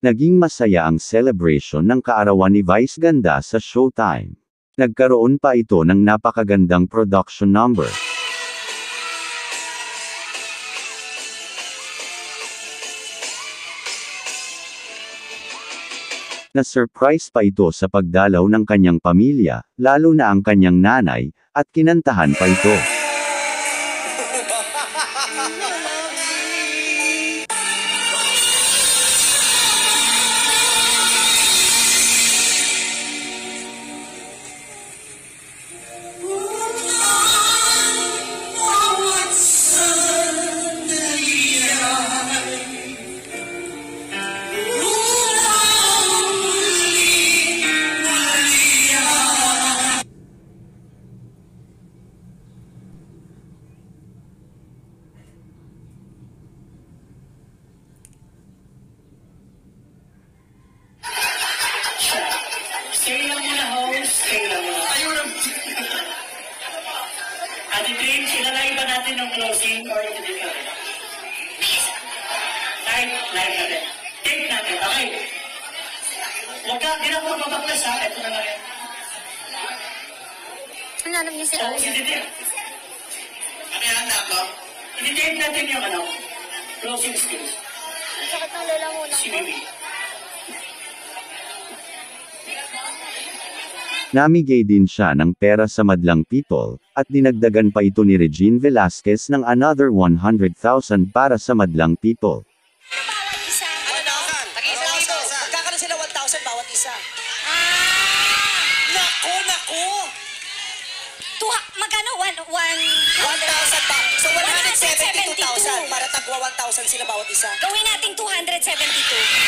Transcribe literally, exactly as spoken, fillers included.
Naging masaya ang celebration ng kaarawan ni Vice Ganda sa Showtime. Nagkaroon pa ito ng napakagandang production number. Na-surprise pa ito sa pagdalaw ng kanyang pamilya, lalo na ang kanyang nanay, at kinantahan pa ito. Stay lang muna, host. Stay lang muna. Ayun ang... Ate Prince, ilalay ba natin ng closing or hindi ka rin? Live, live natin. Take natin, okay? Huwag ka, hindi na mo mabaklas ha. Ito na lang yan. Ano alam niyo si Oo, Ate? si Titi. Ano yan, ako? I-take natin yung ano, closing skills. Ang sakit ng lalamunan Si ko. Mimi. Namigay din siya ng pera sa madlang people, at dinagdagan pa ito ni Regine Velasquez ng another one hundred thousand para sa madlang people. Bawat isa. one thousand. Tag-isa dito. Magkakaroon sila one thousand bawat isa. Ah! Naku, naku! Tuha, magkano? One, one... one thousand pa. So one hundred seventy-two thousand one hundred seventy-two. para tagwa one thousand sila bawat isa. Gawin natin two hundred seventy-two.